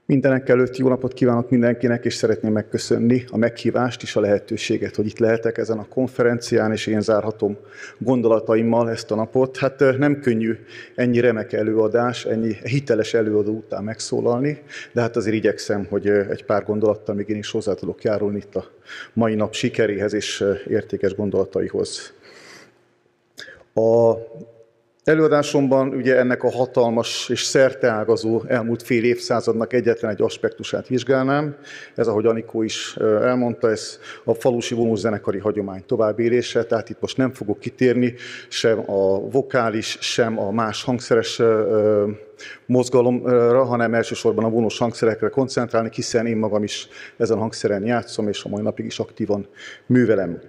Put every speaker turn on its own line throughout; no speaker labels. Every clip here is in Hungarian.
Mindenekelőtt jó napot kívánok mindenkinek, és szeretném megköszönni a meghívást és a lehetőséget, hogy itt lehetek ezen a konferencián, és én zárhatom gondolataimmal ezt a napot. Hát nem könnyű ennyi remek előadás, ennyi hiteles előadó után megszólalni, de hát azért igyekszem, hogy egy pár gondolattal még én is hozzá tudok járulni itt a mai nap sikeréhez és értékes gondolataihoz. A előadásomban ugye ennek a hatalmas és szerteágazó elmúlt fél évszázadnak egyetlen egy aspektusát vizsgálnám. Ez, ahogy Anikó is elmondta, ez a falusi vonószenekari hagyomány továbbélése, tehát itt most nem fogok kitérni sem a vokális, sem a más hangszeres mozgalomra, hanem elsősorban a vonós hangszerekre koncentrálni, hiszen én magam is ezen a hangszeren játszom, és a mai napig is aktívan művelem.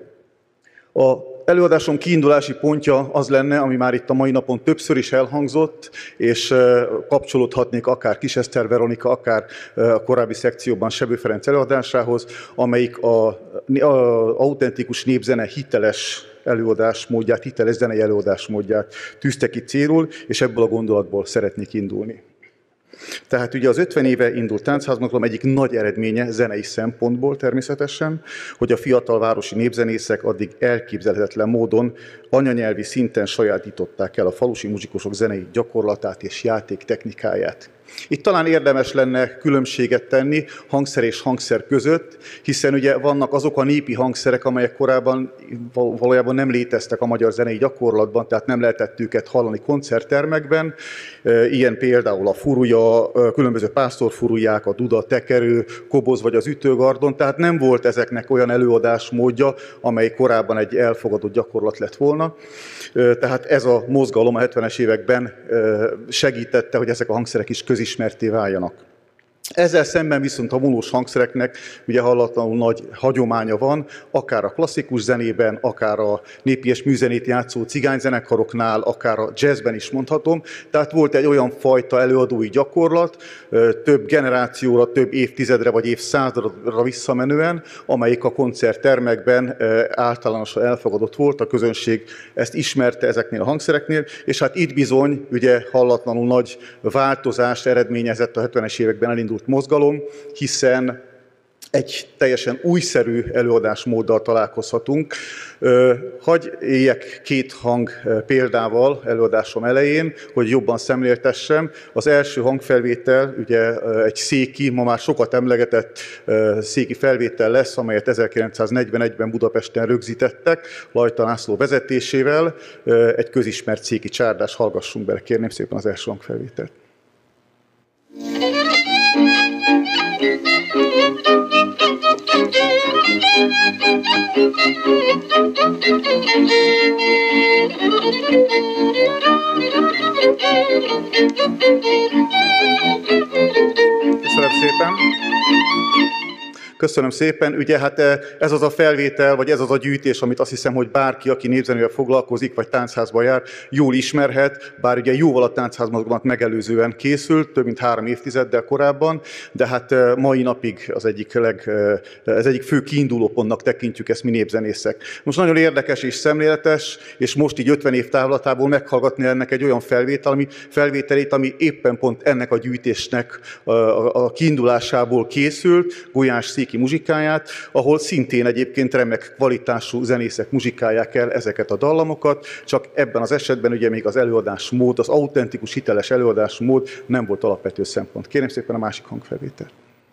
A előadásom kiindulási pontja az lenne, ami már itt a mai napon többször is elhangzott, és kapcsolódhatnék akár Kis Eszter Veronika, akár a korábbi szekcióban Sebő Ferenc előadásához, amelyik az autentikus népzene hiteles előadásmódját, hiteles zenei előadásmódját tűzte ki célul, és ebből a gondolatból szeretnék indulni. Tehát ugye az 50 éve indult táncházmozgalom egyik nagy eredménye zenei szempontból természetesen, hogy a fiatal városi népzenészek addig elképzelhetetlen módon anyanyelvi szinten sajátították el a falusi muzsikusok zenei gyakorlatát és játéktechnikáját. Itt talán érdemes lenne különbséget tenni hangszer és hangszer között, hiszen ugye vannak azok a népi hangszerek, amelyek korábban valójában nem léteztek a magyar zenei gyakorlatban, tehát nem lehetett őket hallani koncerttermekben. Ilyen például a furuja, különböző pásztorfuruják, a duda, tekerő, koboz vagy az ütőgardon, tehát nem volt ezeknek olyan előadásmódja, amely korábban egy elfogadott gyakorlat lett volna. Tehát ez a mozgalom a 70-es években segítette, hogy ezek a hangszerek is közismertté váljanak. Ezzel szemben viszont a vonós hangszereknek ugye hallatlanul nagy hagyománya van, akár a klasszikus zenében, akár a népi és műzenét játszó cigányzenekaroknál, akár a jazzben is mondhatom. Tehát volt egy olyan fajta előadói gyakorlat, több generációra, több évtizedre vagy évszázadra visszamenően, amelyik a koncerttermekben általánosan elfogadott volt, a közönség ezt ismerte ezeknél a hangszereknél, és hát itt bizony ugye hallatlanul nagy változást eredményezett a 70-es években elindult mozgalom, hiszen egy teljesen újszerű előadásmóddal találkozhatunk. Hagy éljek két hang példával előadásom elején, hogy jobban szemléltessem. Az első hangfelvétel ugye egy széki, ma már sokat emlegetett széki felvétel lesz, amelyet 1941-ben Budapesten rögzítettek, Lajta László vezetésével. Egy közismert széki csárdás, hallgassunk bele, kérném szépen az első hangfelvételt. Köszönöm szépen! Köszönöm szépen. Ugye hát ez az a felvétel, vagy ez az a gyűjtés, amit azt hiszem, hogy bárki, aki népzenével foglalkozik, vagy táncházba jár, jól ismerhet, bár ugye jóval a táncházmozgalmat megelőzően készült, több mint 3 évtizeddel korábban, de hát mai napig az egyik fő kiindulópontnak tekintjük ezt mi népzenészek. Most nagyon érdekes és szemléletes, és most így 50 év távlatából meghallgatni ennek egy olyan felvételét, ami éppen pont ennek a gyűjtésnek a kiindulásából készült, Gulyás Széki muzsikáját, ahol szintén egyébként remek kvalitású zenészek muzsikálják el ezeket a dallamokat, csak ebben az esetben ugye még az előadásmód, az autentikus, hiteles előadásmód nem volt alapvető szempont. Kérem szépen a másik hangfelvételt.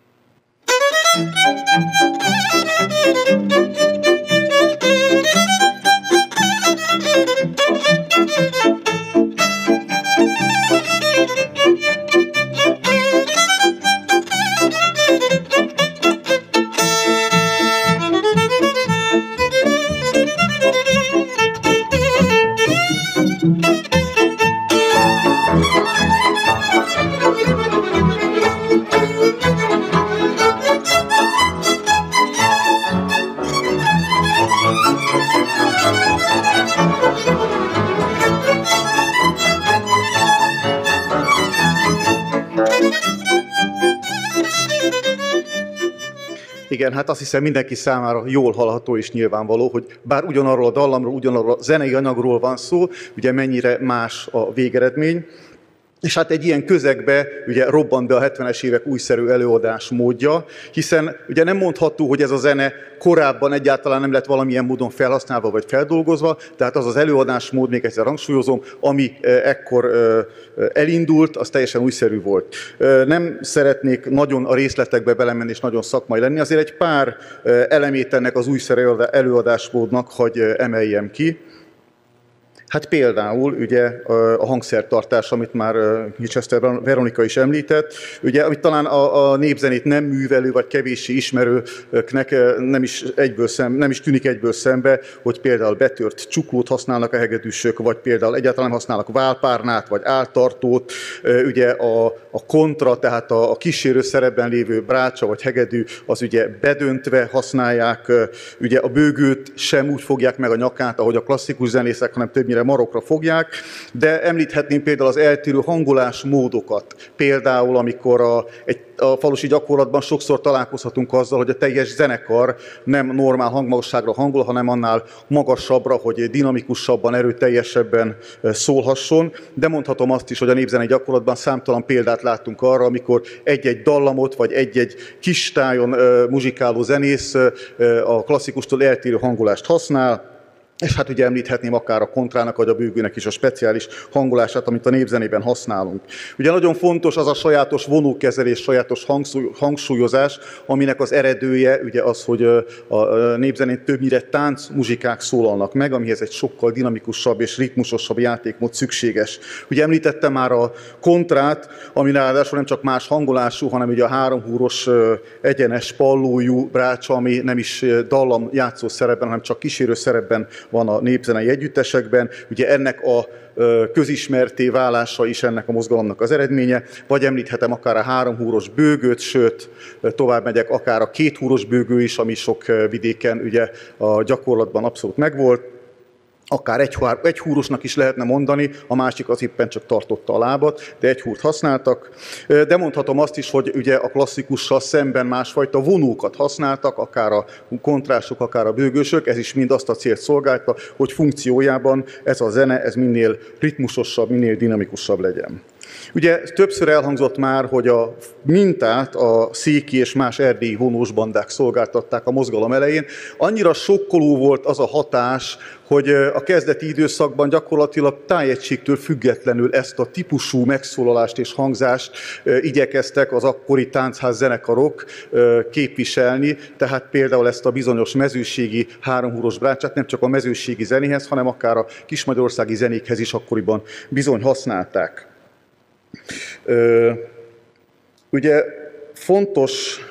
Igen, hát azt hiszem mindenki számára jól hallható és nyilvánvaló, hogy bár ugyanarról a dallamról, ugyanarról a zenei anyagról van szó, ugye mennyire más a végeredmény. És hát egy ilyen közegbe ugye robbant be a 70-es évek újszerű előadás módja, hiszen ugye nem mondható, hogy ez a zene korábban egyáltalán nem lett valamilyen módon felhasználva vagy feldolgozva, tehát az az előadásmód, még egyszer hangsúlyozom, ami ekkor elindult, az teljesen újszerű volt. Nem szeretnék nagyon a részletekbe belemenni és nagyon szakmai lenni, azért egy pár elemét ennek az újszerű előadásmódnak hagy emeljem ki. Hát például ugye a hangszertartás, amit már Chichester Veronika is említett, ugye, amit talán a népzenét nem művelő vagy kevéssé ismerőknek nem is tűnik egyből szembe, hogy például betört csuklót használnak a hegedűsök, vagy például egyáltalán használnak válpárnát, vagy áltartót, ugye a kontra, tehát a kísérő szerepben lévő brácsa vagy hegedű, az ugye bedöntve használják, ugye a bőgőt sem úgy fogják meg a nyakát, ahogy a klasszikus zenészek, hanem többnyire marokra fogják, de említhetném például az eltérő hangolásmódokat. Például, amikor a falusi gyakorlatban sokszor találkozhatunk azzal, hogy a teljes zenekar nem normál hangmagasságra hangol, hanem annál magasabbra, hogy dinamikusabban, erőteljesebben szólhasson. De mondhatom azt is, hogy a népzenei gyakorlatban számtalan példát láttunk arra, amikor egy-egy dallamot, vagy egy-egy kis tájon muzsikáló zenész a klasszikustól eltérő hangolást használ, és hát ugye említhetném akár a kontrának, vagy a bőgőnek is a speciális hangolását, amit a népzenében használunk. Ugye nagyon fontos az a sajátos vonókezelés, sajátos hangsúlyozás, aminek az eredője ugye az, hogy a népzenén többnyire táncmuzsikák szólalnak meg, amihez egy sokkal dinamikusabb és ritmusosabb játékmód szükséges. Ugye említettem már a kontrát, ami ráadásul nem csak más hangolású, hanem ugye a háromhúros egyenes pallójú brácsa, ami nem is dallam játszó szerepben, hanem csak kísérő szerepben van a népzenei együttesekben. Ugye ennek a közismerté válása is ennek a mozgalomnak az eredménye, vagy említhetem akár a háromhúros bőgőt, sőt, tovább megyek, akár a kéthúros bőgő is, ami sok vidéken ugye a gyakorlatban abszolút megvolt. Akár egy húrosnak is lehetne mondani, a másik az éppen csak tartotta a lábat, de egy húrt használtak. De mondhatom azt is, hogy ugye a klasszikussal szemben másfajta vonókat használtak, akár a kontrások, akár a bőgősök, ez is mind azt a célt szolgálta, hogy funkciójában ez a zene, ez minél ritmusosabb, minél dinamikusabb legyen. Ugye többször elhangzott már, hogy a mintát a széki és más erdélyi vonós bandák szolgáltatták a mozgalom elején. Annyira sokkoló volt az a hatás, hogy a kezdeti időszakban gyakorlatilag tájegységtől függetlenül ezt a típusú megszólalást és hangzást igyekeztek az akkori táncház zenekarok képviselni, tehát például ezt a bizonyos mezőségi háromhúros brácsát nem csak a mezőségi zenéhez, hanem akár a kismagyarországi zenékhez is akkoriban bizony használták. Ugye fontos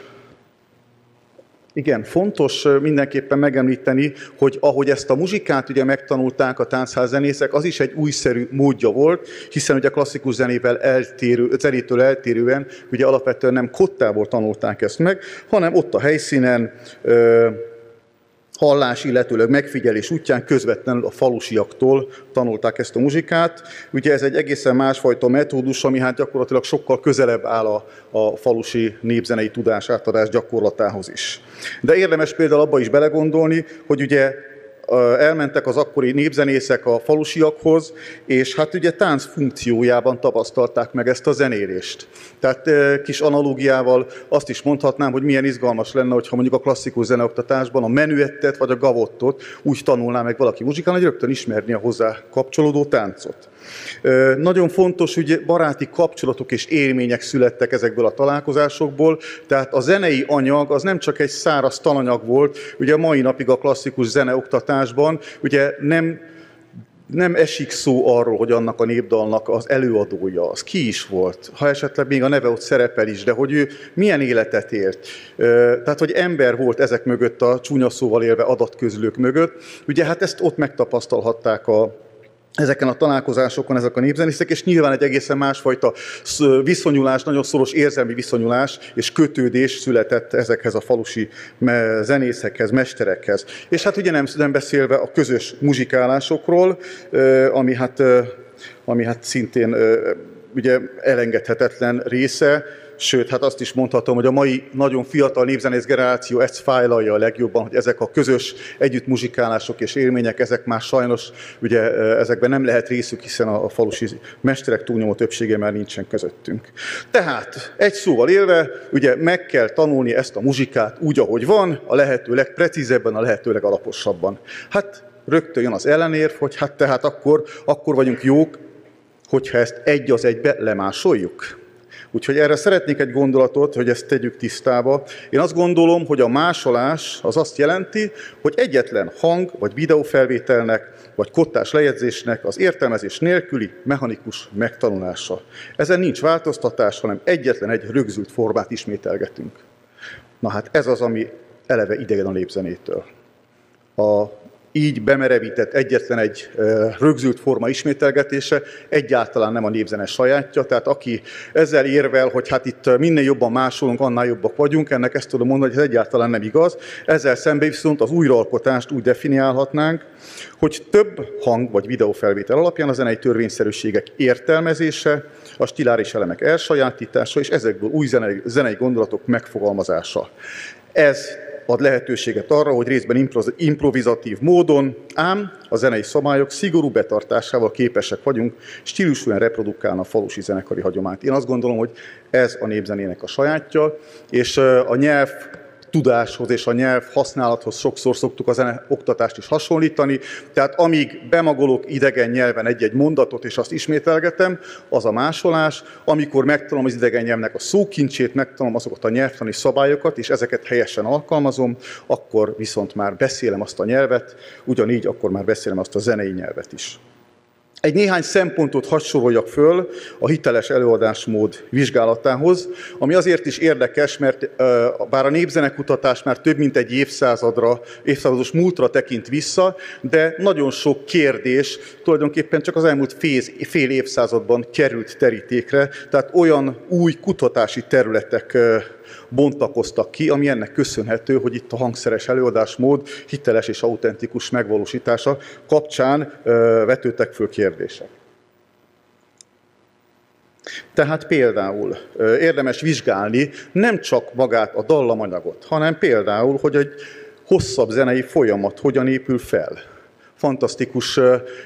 mindenképpen megemlíteni, hogy ahogy ezt a muzsikát ugye megtanulták a táncházzenészek, az is egy újszerű módja volt, hiszen ugye a klasszikus zenétől eltérően ugye alapvetően nem kottából tanulták ezt meg, hanem ott a helyszínen hallás, illetőleg megfigyelés útján közvetlenül a falusiaktól tanulták ezt a muzsikát. Ugye ez egy egészen másfajta metódus, ami hát gyakorlatilag sokkal közelebb áll a falusi népzenei tudásátadás gyakorlatához is. De érdemes például abba is belegondolni, hogy ugye elmentek az akkori népzenészek a falusiakhoz, és hát ugye tánc funkciójában tapasztalták meg ezt a zenélést. Tehát kis analógiával azt is mondhatnám, hogy milyen izgalmas lenne, hogyha mondjuk a klasszikus zeneoktatásban a menüettet vagy a gavottot úgy tanulná meg valaki muzsikálni, hogy rögtön ismerni a hozzá kapcsolódó táncot. Nagyon fontos, hogy baráti kapcsolatok és élmények születtek ezekből a találkozásokból, tehát a zenei anyag az nem csak egy száraz tananyag volt, ugye a mai napig a klasszikus zeneoktatásban ugye nem esik szó arról, hogy annak a népdalnak az előadója, az ki is volt, ha esetleg még a neve ott szerepel is, de hogy ő milyen életet élt. Tehát, hogy ember volt ezek mögött, a csúnya szóval élve adatközlők mögött. Ugye hát ezt ott megtapasztalhatták ezeken a találkozásokon ezek a népzenészek, és nyilván egy egészen másfajta viszonyulás, nagyon szoros érzelmi viszonyulás és kötődés született ezekhez a falusi zenészekhez, mesterekhez. És hát ugye nem beszélve a közös muzsikálásokról, ami hát szintén ugye elengedhetetlen része sőt, hát azt is mondhatom, hogy a mai nagyon fiatal népzenész generáció ezt fájlalja a legjobban, hogy ezek a közös együttmuzsikálások és élmények, ezek már sajnos, ugye ezekben nem lehet részük, hiszen a falusi mesterek túlnyomó többsége már nincsen közöttünk. Tehát egy szóval élve, ugye meg kell tanulni ezt a muzsikát úgy, ahogy van, a lehető legprecízebben, a lehető legalaposabban. Hát rögtön jön az ellenérv, hogy hát tehát akkor vagyunk jók, hogyha ezt egy az egybe lemásoljuk. Úgyhogy erre szeretnék egy gondolatot, hogy ezt tegyük tisztába. Én azt gondolom, hogy a másolás az azt jelenti, hogy egyetlen hang vagy videófelvételnek, vagy kottás lejegyzésnek az értelmezés nélküli mechanikus megtanulása. Ezen nincs változtatás, hanem egyetlen egy rögzült formát ismételgetünk. Na hát ez az, ami eleve idegen a népzenétől. A így bemerevített egyetlen egy rögzült forma ismételgetése egyáltalán nem a népzene sajátja, tehát aki ezzel érvel, hogy hát itt minél jobban másolunk, annál jobbak vagyunk, ennek ezt tudom mondani, hogy ez egyáltalán nem igaz. Ezzel szemben viszont az újraalkotást úgy definiálhatnánk, hogy több hang vagy videófelvétel alapján a zenei törvényszerűségek értelmezése, a stiláris elemek elsajátítása és ezekből új zenei gondolatok megfogalmazása. Ez ad lehetőséget arra, hogy részben improvizatív módon, ám a zenei szabályok szigorú betartásával képesek vagyunk stílusúan reprodukálni a falusi zenekari hagyományt. Én azt gondolom, hogy ez a népzenének a sajátja, és a nyelv tudáshoz és a nyelv használathoz sokszor szoktuk a zeneoktatást is hasonlítani, tehát amíg bemagolok idegen nyelven egy-egy mondatot és azt ismételgetem, az a másolás, amikor megtanulom az idegen nyelvnek a szókincsét, megtanulom azokat a nyelvtani szabályokat, és ezeket helyesen alkalmazom, akkor viszont már beszélem azt a nyelvet, ugyanígy akkor már beszélem azt a zenei nyelvet is. Egy néhány szempontot hadd soroljak föl a hiteles előadásmód vizsgálatához, ami azért is érdekes, mert bár a népzenekutatás már több mint egy évszázados múltra tekint vissza, de nagyon sok kérdés tulajdonképpen csak az elmúlt fél évszázadban került terítékre, tehát olyan új kutatási területek bontakoztak ki, ami ennek köszönhető, hogy itt a hangszeres előadásmód hiteles és autentikus megvalósítása kapcsán vetődtek föl kérdések. Tehát például érdemes vizsgálni nem csak magát a dallamanyagot, hanem például, hogy egy hosszabb zenei folyamat hogyan épül fel. Fantasztikus,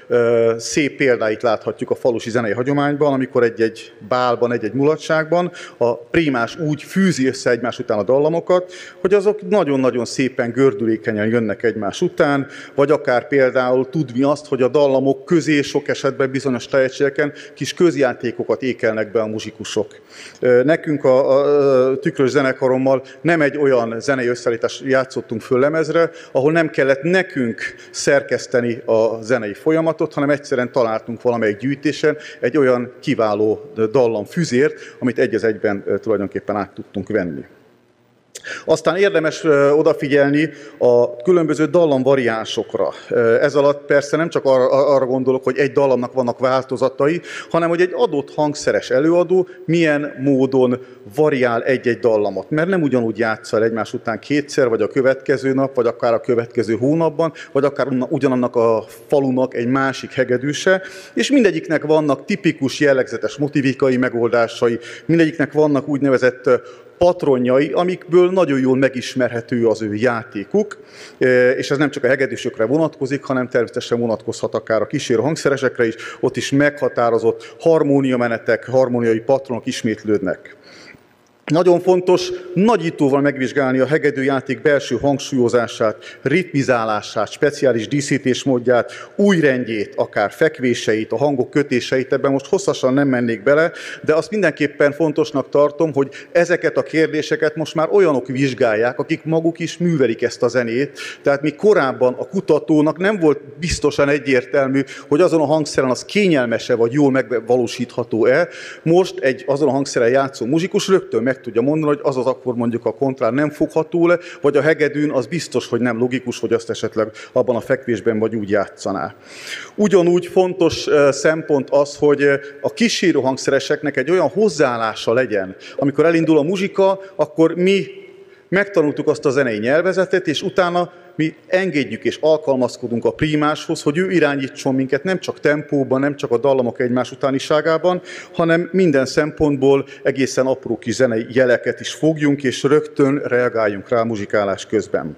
szép példáit láthatjuk a falusi zenei hagyományban, amikor egy-egy bálban, egy-egy mulatságban a prímás úgy fűzi össze egymás után a dallamokat, hogy azok nagyon-nagyon szépen gördülékenyen jönnek egymás után, vagy akár például tudni azt, hogy a dallamok közé sok esetben bizonyos tehetségeken kis közjátékokat ékelnek be a muzsikusok. Nekünk a tükrös zenekarommal nem egy olyan zenei összeállítást játszottunk föl lemezre, ahol nem kellett nekünk szerkeszteni a zenei folyamatot, hanem egyszerűen találtunk valamelyik gyűjtésen egy olyan kiváló dallamfüzért, amit egy az egyben tulajdonképpen át tudtunk venni. Aztán érdemes odafigyelni a különböző dallamvariánsokra. Ez alatt persze nem csak arra gondolok, hogy egy dallamnak vannak változatai, hanem hogy egy adott hangszeres előadó milyen módon variál egy-egy dallamot. Mert nem ugyanúgy játssza el egymás után kétszer, vagy a következő nap, vagy akár a következő hónapban, vagy akár ugyanannak a falunak egy másik hegedűse, és mindegyiknek vannak tipikus jellegzetes motivikai megoldásai, mindegyiknek vannak úgynevezett patronjai, amikből nagyon jól megismerhető az ő játékuk, és ez nem csak a hegedűsökre vonatkozik, hanem természetesen vonatkozhat akár a kísérő hangszeresekre is, ott is meghatározott harmóniamenetek, harmóniai patronok ismétlődnek. Nagyon fontos nagyítóval megvizsgálni a hegedűjáték belső hangsúlyozását, ritmizálását, speciális díszítésmódját, új rendjét, akár fekvéseit, a hangok kötéseit, ebben most hosszasan nem mennék bele, de azt mindenképpen fontosnak tartom, hogy ezeket a kérdéseket most már olyanok vizsgálják, akik maguk is művelik ezt a zenét, tehát míg korábban a kutatónak nem volt biztosan egyértelmű, hogy azon a hangszeren az kényelmese vagy jól megvalósítható-e, most egy azon a hangszeren játszó muzsikus rögtön meg tudja mondani, hogy az akkor mondjuk a kontrán nem fogható le, vagy a hegedűn az biztos, hogy nem logikus, hogy azt esetleg abban a fekvésben vagy úgy játszaná. Ugyanúgy fontos szempont az, hogy a kísérő hangszereseknek egy olyan hozzáállása legyen, amikor elindul a muzsika, akkor mi megtanultuk azt a zenei nyelvezetet, és utána mi engedjük és alkalmazkodunk a prímáshoz, hogy ő irányítson minket nem csak tempóban, nem csak a dallamok egymás utániságában, hanem minden szempontból egészen apró kis zenei jeleket is fogjunk, és rögtön reagáljunk rá a muzsikálás közben.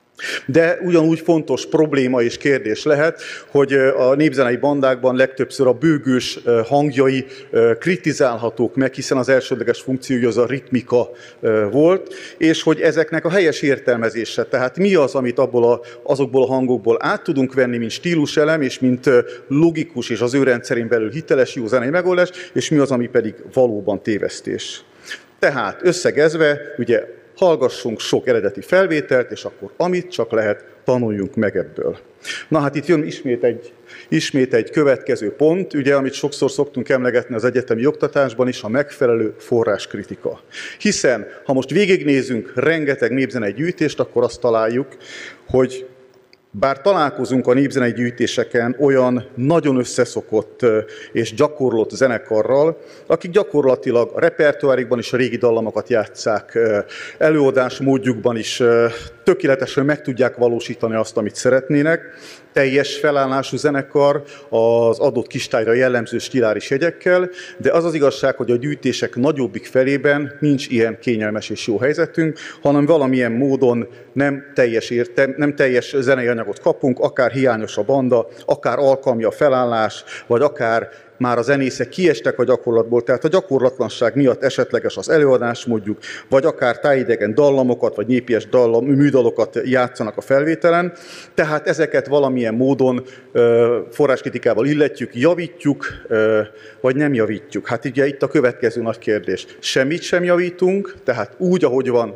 De ugyanúgy fontos probléma és kérdés lehet, hogy a népzenei bandákban legtöbbször a bőgős hangjai kritizálhatók meg, hiszen az elsődleges funkciója az a ritmika volt, és hogy ezeknek a helyes értelmezése, tehát mi az, amit azokból a hangokból át tudunk venni, mint stíluselem, és mint logikus és az ő rendszerén belül hiteles jó zenei megoldás, és mi az, ami pedig valóban tévesztés. Tehát összegezve, ugye hallgassunk sok eredeti felvételt, és akkor amit csak lehet, tanuljunk meg ebből. Na hát itt jön ismét egy következő pont, ugye, amit sokszor szoktunk emlegetni az egyetemi oktatásban is, a megfelelő forráskritika. Hiszen, ha most végignézünk rengeteg népzenei gyűjtést, akkor azt találjuk, hogy bár találkozunk a népzenei gyűjtéseken olyan nagyon összeszokott és gyakorlott zenekarral, akik gyakorlatilag a repertoárikban is a régi dallamokat játsszák, előadás módjukban is tökéletesen meg tudják valósítani azt, amit szeretnének, teljes felállású zenekar az adott kistájra jellemző stiláris jegyekkel, de az az igazság, hogy a gyűjtések nagyobbik felében nincs ilyen kényelmes és jó helyzetünk, hanem valamilyen módon nem teljes zenei anyagot kapunk, akár hiányos a banda, akár alkalmi a felállás, vagy akár már a zenészek kiestek a gyakorlatból, tehát a gyakorlatlanság miatt esetleges az előadás mondjuk, vagy akár tájidegen dallamokat, vagy népies műdalokat játszanak a felvételen. Tehát ezeket valamilyen módon forráskritikával illetjük, javítjuk, vagy nem javítjuk. Hát ugye itt a következő nagy kérdés. Semmit sem javítunk, tehát úgy, ahogy van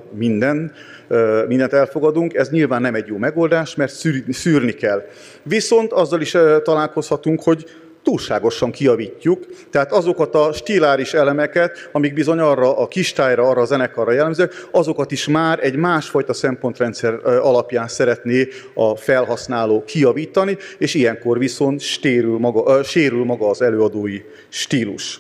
mindent elfogadunk, ez nyilván nem egy jó megoldás, mert szűrni kell. Viszont azzal is találkozhatunk, hogy túlságosan kijavítjuk, tehát azokat a stiláris elemeket, amik bizony arra a kistájra, arra a zenekarra jellemzők, azokat is már egy másfajta szempontrendszer alapján szeretné a felhasználó kijavítani, és ilyenkor viszont sérül maga az előadói stílus.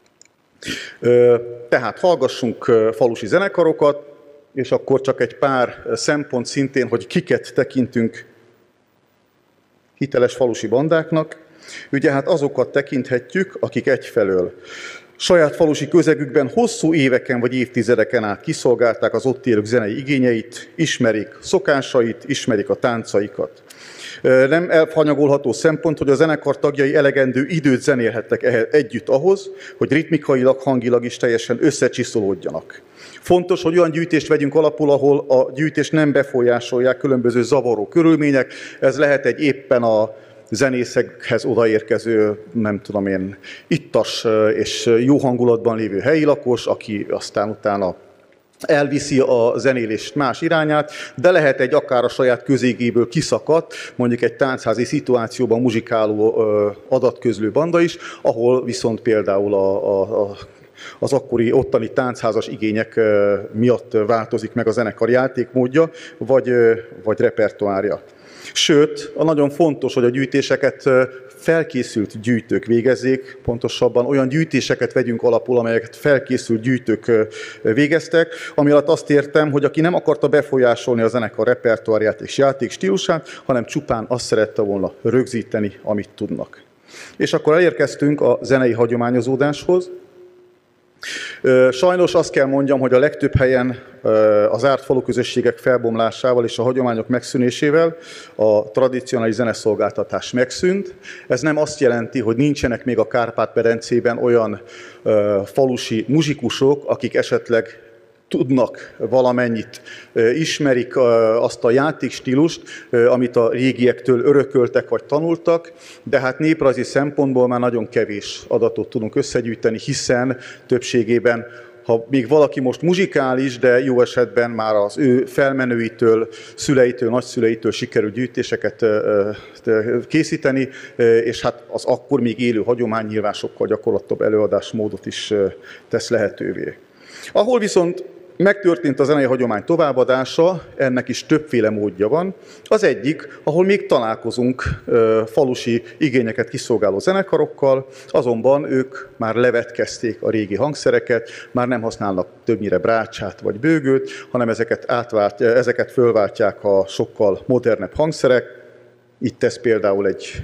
Tehát hallgassunk falusi zenekarokat, és akkor csak egy pár szempont szintén, hogy kiket tekintünk hiteles falusi bandáknak. Ugye hát azokat tekinthetjük, akik egyfelől saját falusi közegükben hosszú éveken vagy évtizedeken át kiszolgálták az ott élők zenei igényeit, ismerik szokásait, ismerik a táncaikat. Nem elhanyagolható szempont, hogy a zenekar tagjai elegendő időt zenélhettek együtt ahhoz, hogy ritmikailag, hangilag is teljesen összecsiszolódjanak. Fontos, hogy olyan gyűjtést vegyünk alapul, ahol a gyűjtést nem befolyásolják különböző zavaró körülmények. Ez lehet egy éppen a zenészekhez odaérkező, nem tudom én, ittas és jó hangulatban lévő helyi lakos, aki aztán utána elviszi a zenélést más irányát, de lehet egy akár a saját közégéből kiszakadt, mondjuk egy táncházi szituációban muzsikáló adatközlő banda is, ahol viszont például az akkori ottani táncházas igények miatt változik meg a zenekar játékmódja, vagy repertoárja. Sőt, nagyon fontos, hogy a gyűjtéseket felkészült gyűjtők végezzék, pontosabban olyan gyűjtéseket vegyünk alapul, amelyeket felkészült gyűjtők végeztek, ami alatt azt értem, hogy aki nem akarta befolyásolni a zenekar repertoárját és játék stílusát, hanem csupán azt szerette volna rögzíteni, amit tudnak. És akkor elérkeztünk a zenei hagyományozódáshoz. Sajnos azt kell mondjam, hogy a legtöbb helyen az árt faluközösségek felbomlásával és a hagyományok megszűnésével a tradicionális zeneszolgáltatás megszűnt. Ez nem azt jelenti, hogy nincsenek még a Kárpát-medencében olyan falusi muzsikusok, akik esetleg tudnak valamennyit, ismerik azt a játékstílust, amit a régiektől örököltek vagy tanultak, de hát néprajzi szempontból már nagyon kevés adatot tudunk összegyűjteni, hiszen többségében, ha még valaki most muzsikális, de jó esetben már az ő felmenőitől, szüleitől, nagyszüleitől sikerült gyűjtéseket készíteni, és hát az akkor még élő hagyomány nyilván sokkal gyakorlatilabb előadásmódot is tesz lehetővé. Ahol viszont megtörtént a zenei hagyomány továbbadása, ennek is többféle módja van. Az egyik, ahol még találkozunk falusi igényeket kiszolgáló zenekarokkal, azonban ők már levetkezték a régi hangszereket, már nem használnak többnyire brácsát vagy bőgőt, hanem ezeket fölváltják a sokkal modernebb hangszerek. Itt ez például egy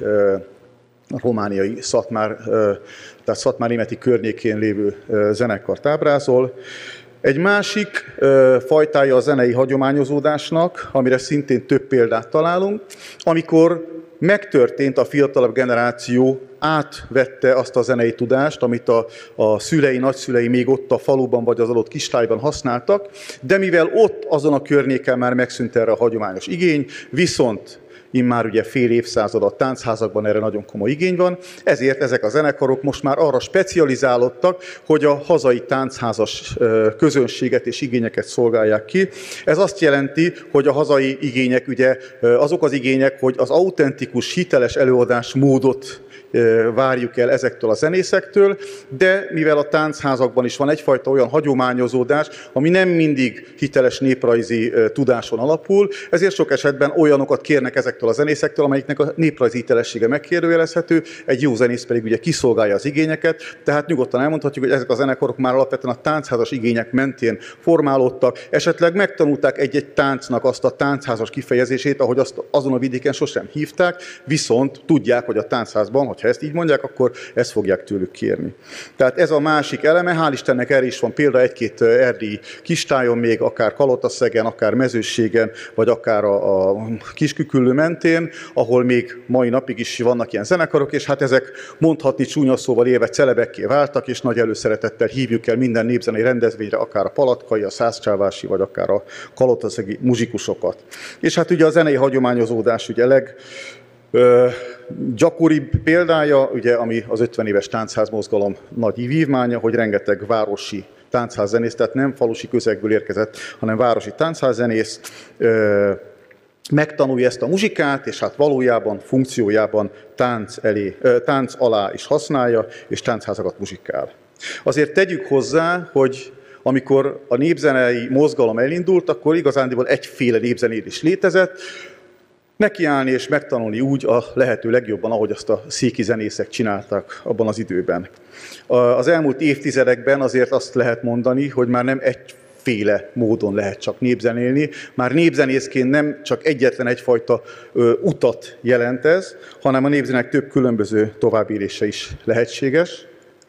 romániai Szatmár, tehát Szatmár-Németi környékén lévő zenekart ábrázol. Egy másik fajtája a zenei hagyományozódásnak, amire szintén több példát találunk, amikor megtörtént, a fiatalabb generáció átvette azt a zenei tudást, amit a szülei, nagyszülei még ott a faluban vagy az adott kistájban használtak, de mivel ott azon a környéken már megszűnt erre a hagyományos igény, viszont immár ugye fél évszázad a táncházakban erre nagyon komoly igény van, ezért ezek a zenekarok most már arra specializálódtak, hogy a hazai táncházas közönséget és igényeket szolgálják ki. Ez azt jelenti, hogy a hazai igények ugye azok az igények, hogy az autentikus, hiteles előadásmódot várjuk el ezektől a zenészektől, de mivel a táncházakban is van egyfajta olyan hagyományozódás, ami nem mindig hiteles néprajzi tudáson alapul, ezért sok esetben olyanokat kérnek ezektől a zenészektől, amelyiknek a néprajzi hitelessége megkérdőjelezhető, egy jó zenész pedig ugye kiszolgálja az igényeket, tehát nyugodtan elmondhatjuk, hogy ezek a zenekarok már alapvetően a táncházas igények mentén formálódtak, esetleg megtanulták egy-egy táncnak azt a táncházas kifejezését, ahogy azt azon a vidéken sosem hívták, viszont tudják, hogy a táncházban, ha ezt így mondják, akkor ezt fogják tőlük kérni. Tehát ez a másik eleme, hál' Istennek erre is van példa egy-két erdélyi kistájon még, akár Kalotaszegen, akár Mezősségen, vagy akár a Kisküküllő mentén, ahol még mai napig is vannak ilyen zenekarok, és hát ezek mondhatni csúnya szóval élve celebekké váltak, és nagy előszeretettel hívjuk el minden népzenei rendezvényre, akár a palatkai, a szászcsávási, vagy akár a kalotaszegi muzsikusokat. És hát ugye a zenei hagyományozódás ugye gyakoribb példája, ugye, ami az 50 éves táncházmozgalom nagy vívmánya, hogy rengeteg városi táncházzenész, tehát nem falusi közegből érkezett, hanem városi táncházzenész megtanulja ezt a muzsikát, és hát valójában, funkciójában tánc alá is használja, és táncházakat muzsikál. Azért tegyük hozzá, hogy amikor a népzenei mozgalom elindult, akkor igazándiból egyféle népzenél is létezett, nekiállni és megtanulni úgy a lehető legjobban, ahogy azt a széki zenészek csináltak abban az időben. Az elmúlt évtizedekben azért azt lehet mondani, hogy már nem egyféle módon lehet csak népzenélni, már népzenészként nem csak egyetlen egyfajta utat jelent ez, hanem a népzenének több különböző továbbélése is lehetséges.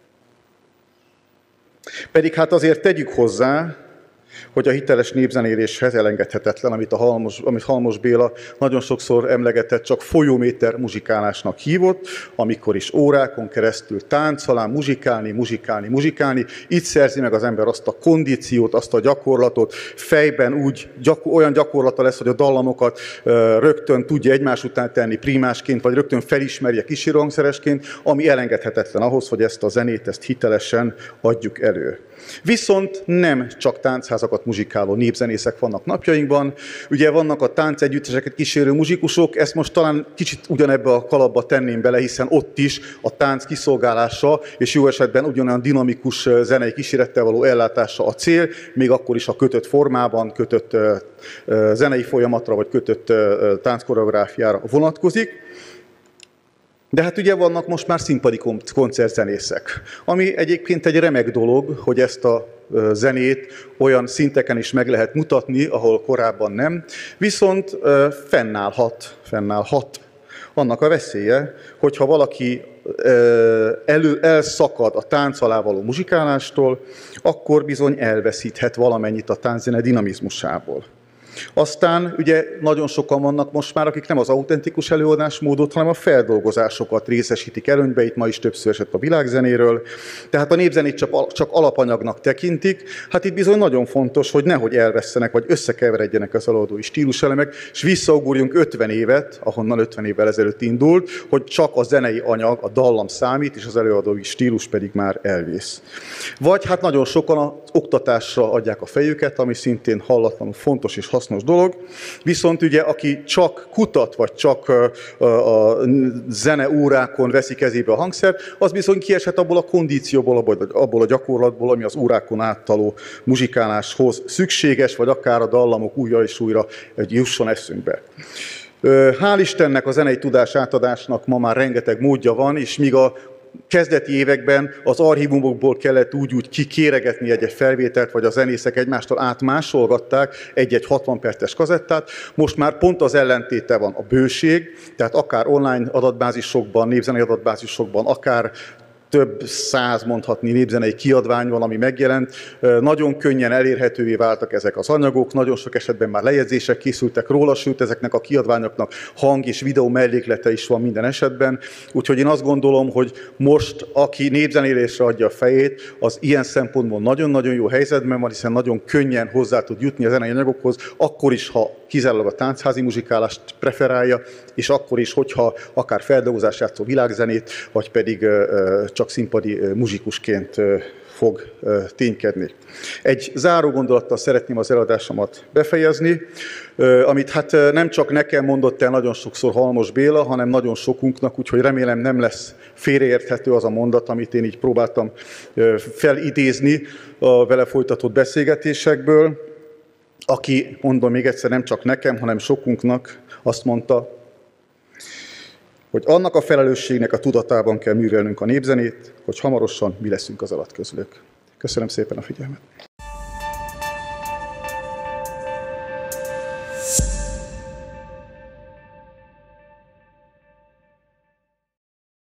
Pedig hát azért tegyük hozzá, hogy a hiteles népzenéléshez elengedhetetlen, amit Halmos Béla nagyon sokszor emlegetett, csak folyóméter muzsikálásnak hívott, amikor is órákon keresztül táncolán, muzsikálni. Itt szerzi meg az ember azt a kondíciót, azt a gyakorlatot, fejben olyan gyakorlata lesz, hogy a dallamokat rögtön tudja egymás után tenni primásként, vagy rögtön felismerje kísérőhangszeresként, ami elengedhetetlen ahhoz, hogy ezt a zenét, ezt hitelesen adjuk elő. Viszont nem csak táncházakat muzsikáló népzenészek vannak napjainkban, ugye vannak a táncegyütteseket kísérő muzsikusok, ezt most talán kicsit ugyanebbe a kalapba tenném bele, hiszen ott is a tánc kiszolgálása, és jó esetben ugyanolyan dinamikus zenei kísérettel való ellátása a cél, még akkor is a kötött formában, kötött zenei folyamatra, vagy kötött tánckoreográfiára vonatkozik. De hát ugye vannak most már színpadi koncertzenészek, ami egyébként egy remek dolog, hogy ezt a zenét olyan szinteken is meg lehet mutatni, ahol korábban nem, viszont fennállhat annak a veszélye, hogyha valaki elszakad a tánc alá való muzsikálástól, akkor bizony elveszíthet valamennyit a tánczene dinamizmusából. Aztán ugye nagyon sokan vannak most már, akik nem az autentikus előadásmódot, hanem a feldolgozásokat részesítik előnybe, itt ma is többször esett a világzenéről. Tehát a népzenét csak alapanyagnak tekintik. Hát itt bizony nagyon fontos, hogy nehogy elvesszenek, vagy összekeveredjenek az előadói stíluselemek, és visszaugorjunk 50 évet, ahonnan 50 évvel ezelőtt indult, hogy csak a zenei anyag, a dallam számít, és az előadói stílus pedig már elvész. Vagy hát nagyon sokan az oktatásra adják a fejüket, ami szintén hallatlanul fontos és hasznos hasznos dolog. Viszont ugye, aki csak kutat, vagy csak a zene órákon veszi kezébe a hangszert, az bizony kieshet abból a kondícióból, abból a gyakorlatból, ami az órákon áttaló muzsikáláshoz szükséges, vagy akár a dallamok újra és újra jusson eszünkbe. Hál' Istennek a zenei tudás átadásnak ma már rengeteg módja van, és míg a kezdeti években az archívumokból kellett úgy kikéregetni egy-egy felvételt, vagy a zenészek egymástól átmásolgatták egy-egy 60 perces kazettát. Most már pont az ellentéte van, a bőség, tehát akár online adatbázisokban, népzenei adatbázisokban, akár több száz, mondhatni, népzenei kiadvány van, ami megjelent. Nagyon könnyen elérhetővé váltak ezek az anyagok, nagyon sok esetben már lejegyzések készültek róla, sőt ezeknek a kiadványoknak hang és videó melléklete is van minden esetben. Úgyhogy én azt gondolom, hogy most, aki népzenélésre adja a fejét, az ilyen szempontból nagyon-nagyon jó helyzetben van, hiszen nagyon könnyen hozzá tud jutni a zenei anyagokhoz, akkor is, ha kizárólag a táncházi muzsikálást preferálja, és akkor is, hogyha akár feldolgozás játszó világzenét, vagy pedig csak színpadi muzsikusként fog ténykedni. Egy záró gondolattal szeretném az előadásomat befejezni, amit hát nem csak nekem mondott el nagyon sokszor Halmos Béla, hanem nagyon sokunknak, úgyhogy remélem nem lesz félreérthető az a mondat, amit én így próbáltam felidézni a vele folytatott beszélgetésekből, aki, mondom még egyszer, nem csak nekem, hanem sokunknak azt mondta, hogy annak a felelősségnek a tudatában kell művelnünk a népzenét, hogy hamarosan mi leszünk az alatközlők. Köszönöm szépen a figyelmet!